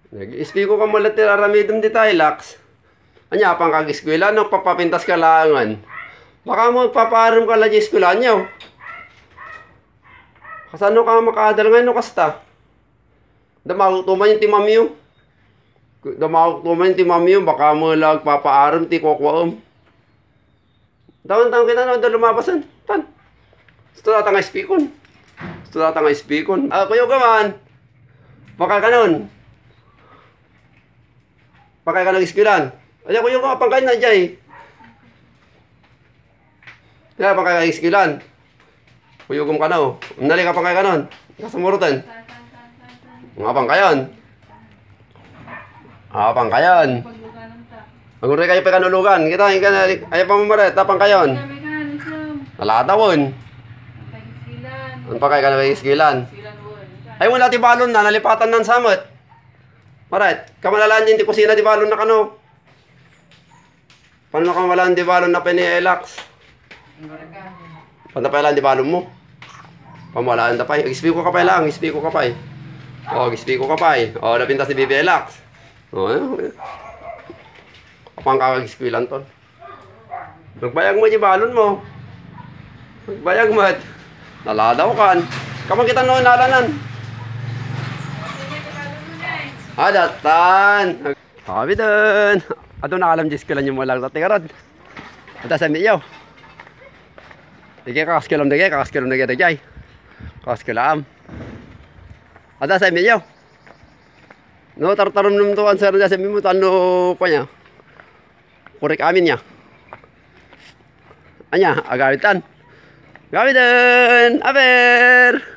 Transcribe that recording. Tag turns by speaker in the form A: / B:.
A: Nag-ispiko ka mula tiraramidum di Tilax. Anya pang kag-eskwela no papapintas ka langan. Baka mo paparam ka la di eskwela nyo. Kasano ka makadal ngayon no kasta? Damagutuman yung timamiyo. Damagutuman yung timamiyo. Baka mo lang papaaram ti kokwaom. Taon-taon kita no doon lumabasan. Pan. Gusto natin nga ispikon. Gusto natin nga ispikon. Kuyo ka man. Baka ka nun. Baka ka nag-iskwilan. Ay, kuyo ka pangkain na dyan eh. Kaya baka ka nag-iskwilan. Kuyugom ka na oh. Nali ka pangkain ka nun. Kasumurutan. Mga pangkayan. Pangkayan. Magulay kayo pa kanulugan. Kita, ayaw pa mamaret. Pangkayan. Nalatawon. Ang pangkay ka na nag-iskwilan. Ay, wala ti balon na. Nalipatan ng samot. Maret, kamalalaan din di kusina di balon na kano. Paano kamalaan di balon na pinielax? Paano pa di balon mo? Pamalaan na pa. Ispiko ka pa lang, ispiko ka pa eh. Ispiko ka pa eh. Napintas si BBLax. Kapang kakag-iskwilan to. Nagbayag mo di balon mo. Nagbayag mo at naladaw kan. Kamang kita noon nalanan. Datan. Kami doon. Ato na alam 10 kilo nyo mo lang. Dati ka rod. Ito sa miyaw. Dagi kakaskilom dagi. Kakaskilom dagi dagi. Kakaskilam. Ito sa miyaw. No, tartarum nung tuwan sir na sa miyaw. Ano pa niya? Kurik amin niya. Anya, agawitan. Gawitan. Aber.